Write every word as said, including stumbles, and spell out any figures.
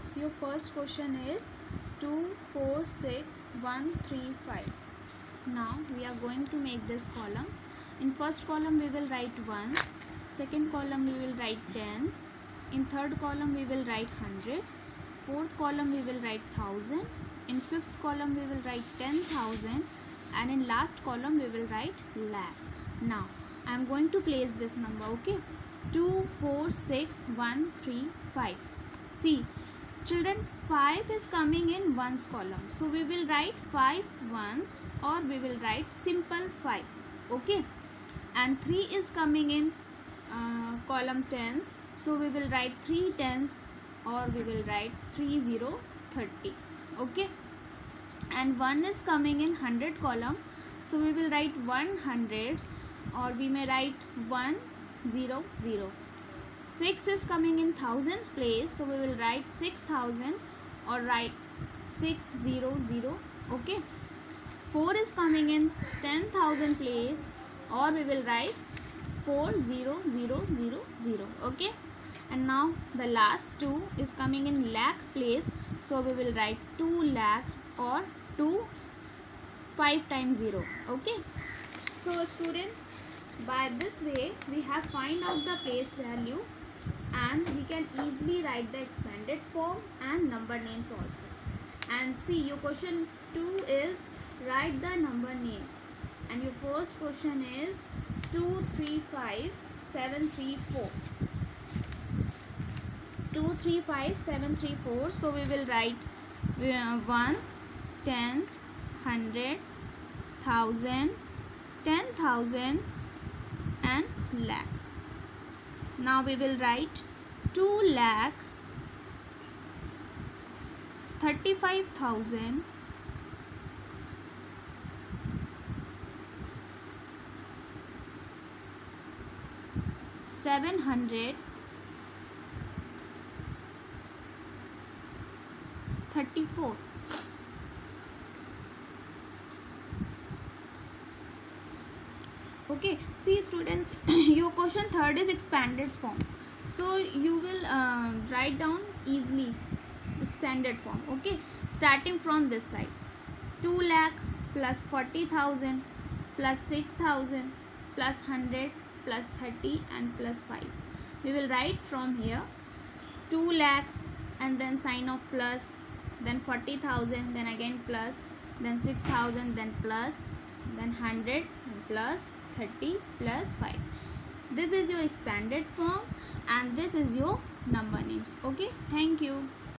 students, your first question is two, four, six, one, three, five. Now we are going to make this column. In first column we will write ones, second column we will write tens, in third column we will write hundred, fourth column we will write thousand, in fifth column we will write ten thousand, and in last column we will write lakh. Now I am going to place this number, okay? two, four, six, one, three, five. See children, five is coming in ones column, so we will write five ones or we will write simple five, okay? And three is coming in uh, column tens, so we will write three tens or we will write three zero thirty, okay? And one is coming in hundred column, so we will write one hundreds or we may write one zero zero. six is coming in thousands place, so we will write six thousand or write six zero zero, okay? four is coming in ten thousand place, or we will write four zero zero zero zero, okay? And now the last two is coming in lakh place, so we will write two lakh or two five times zero, okay? So students, by this way we have find out the place value and we can easily write the expanded form and number names also. And see, your question two is write the number names, and your first question is two three five seven three four. two three five seven three four, so we will write uh, ones, tens, hundred, thousand, ten thousand and lakh. Now we will write two lakh thirty-five thousand seven hundred thirty-four. Okay, see students, your question third is expanded form, so you will uh, write down easily expanded form, okay? Starting from this side, two lakh plus forty thousand plus six thousand plus one hundred plus thirty and plus five. We will write from here two lakh and then sign of plus, then forty thousand, then again plus, then six thousand, then plus, then one hundred and plus thirty plus five. This is your expanded form and this is your number names, okay? Thank you.